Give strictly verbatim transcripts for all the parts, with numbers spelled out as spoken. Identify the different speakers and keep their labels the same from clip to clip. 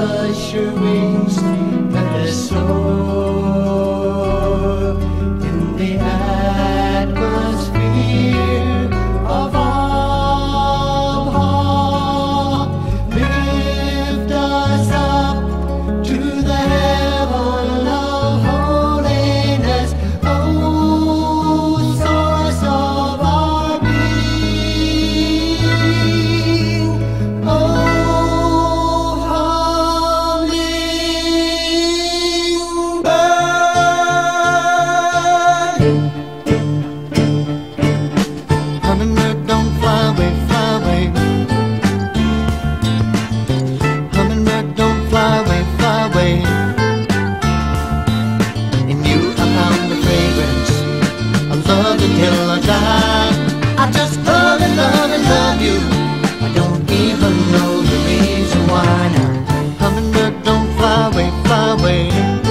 Speaker 1: brush your wings, let us soar in the atmosphere of awe. Lift us up to the heaven of holiness, oh, source of our being, oh, hummingbird. Hummingbird, don't fly away, fly away. Hummingbird, don't fly away, fly away. In you I found the fragrance of love until I die. I just love and love and love you. I don't even know the reason why now. Hummingbird, don't fly away, fly away.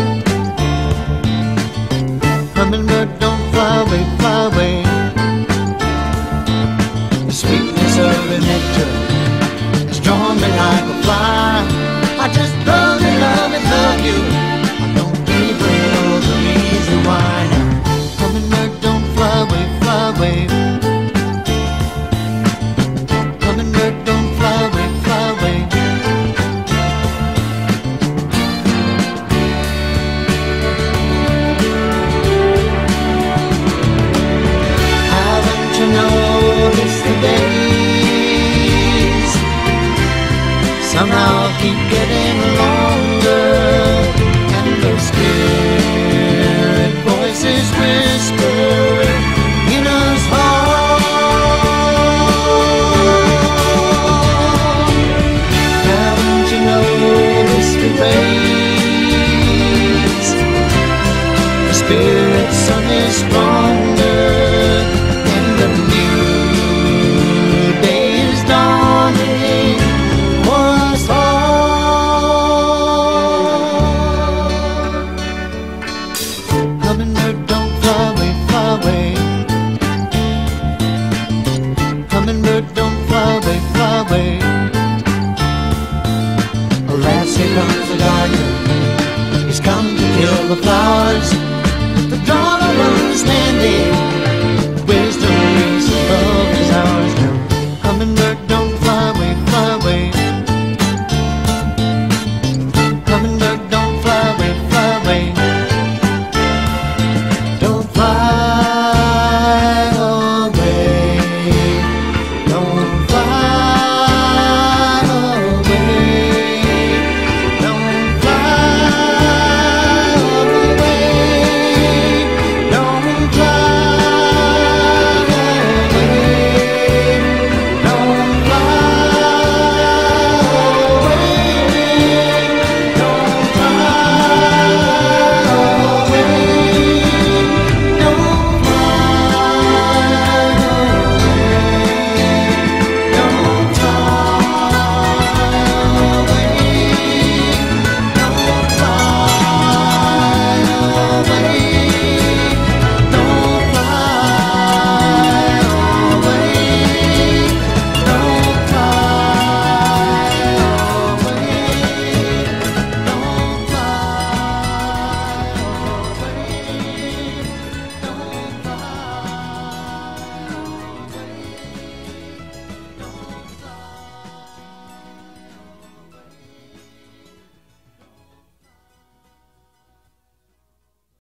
Speaker 1: Hummingbird, don't fly away, fly away. The sweetness of the nectar has drawn me like a fly. I just love and love and love you. I don't even know the reason why now. Hummingbird, don't fly away, fly away. Hummingbird, don't fly away, fly away. Haven't you noticed the days somehow keep getting longer, and those spirit voices whispering in us heart? Haven't you noticed the ways the spirit sun is stronger, and the new day is dawning for us all? Hummingbird, don't fly away, fly away. Hummingbird, don't fly away, fly away. Alas, here comes the gardener. He's come to kill the flowers. The dawn of understanding